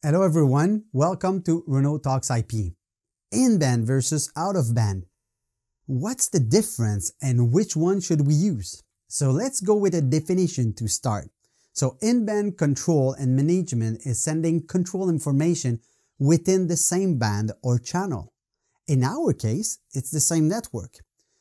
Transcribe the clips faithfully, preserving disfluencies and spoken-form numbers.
Hello everyone, welcome to Renaud Talks I P. In-band versus out-of-band. What's the difference and which one should we use? So let's go with a definition to start. So in-band control and management is sending control information within the same band or channel. In our case, it's the same network.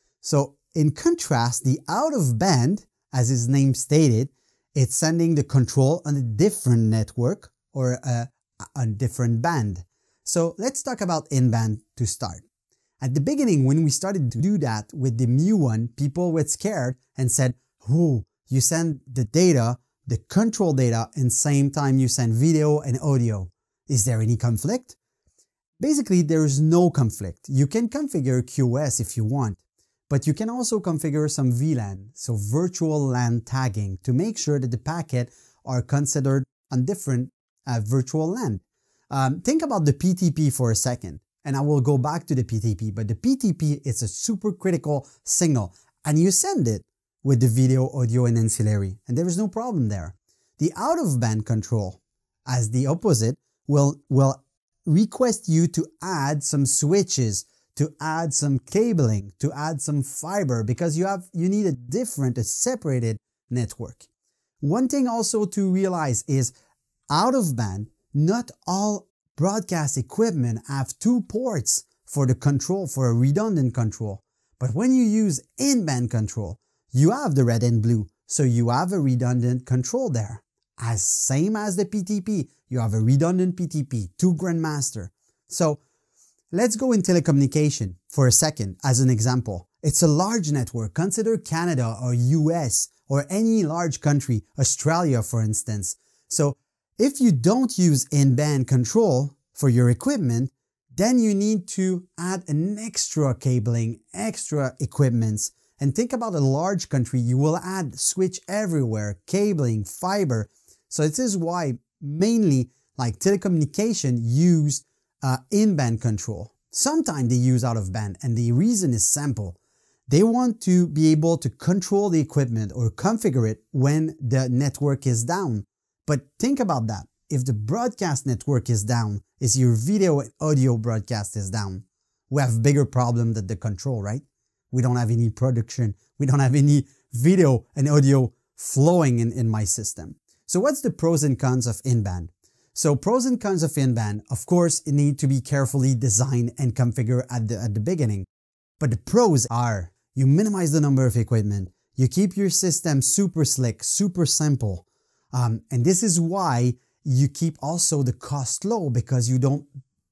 So in contrast, the out-of-band, as its name stated, it's sending the control on a different network or a a different band. So let's talk about in-band to start. At the beginning, when we started to do that with the new one, people were scared and said, oh, you send the data, the control data, and same time you send video and audio. Is there any conflict? Basically, there is no conflict. You can configure Q S if you want, but you can also configure some V LAN, so virtual LAN tagging, to make sure that the packet are considered on different Uh, virtual LAN. Um, think about the P T P for a second, and I will go back to the P T P, but the P T P is a super critical signal, and you send it with the video, audio, and ancillary, and there is no problem there. The out-of-band control, as the opposite, will, will request you to add some switches, to add some cabling, to add some fiber, because you have you need a different, a separated network. One thing also to realize is out of band, not all broadcast equipment have two ports for the control, for a redundant control. But when you use in-band control, you have the red and blue, so you have a redundant control there. As same as the P T P, you have a redundant P T P, two grandmaster. So let's go in telecommunication for a second as an example. It's a large network. Consider Canada or U S or any large country, Australia for instance. So if you don't use in-band control for your equipment, then you need to add an extra cabling, extra equipments. And think about a large country, you will add switch everywhere, cabling, fiber. So this is why mainly like telecommunication use uh, in-band control. Sometimes they use out-of-band, and the reason is simple. They want to be able to control the equipment or configure it when the network is down. But think about that. If the broadcast network is down, is your video and audio broadcast is down, we have bigger problem than the control, right? We don't have any production. We don't have any video and audio flowing in, in my system. So what's the pros and cons of in-band? So pros and cons of in-band, of course, it need to be carefully designed and configured at the, at the beginning. But the pros are you minimize the number of equipment. You keep your system super slick, super simple. Um, and this is why you keep also the cost low, because you don't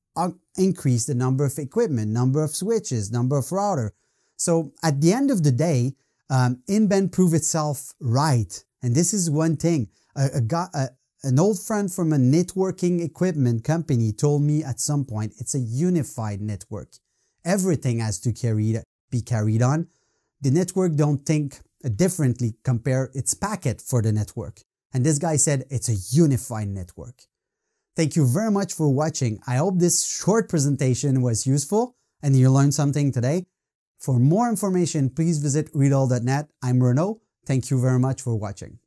increase the number of equipment, number of switches, number of router. So at the end of the day, um, in-band proved itself right. And this is one thing. A, a guy, a, an old friend from a networking equipment company told me at some point, it's a unified network. Everything has to carry, be carried on. The network don't think differently, compare its packet for the network. And this guy said it's a unified network. Thank you very much for watching. I hope this short presentation was useful and you learned something today. For more information, please visit Riedel dot net. I'm Renaud. Thank you very much for watching.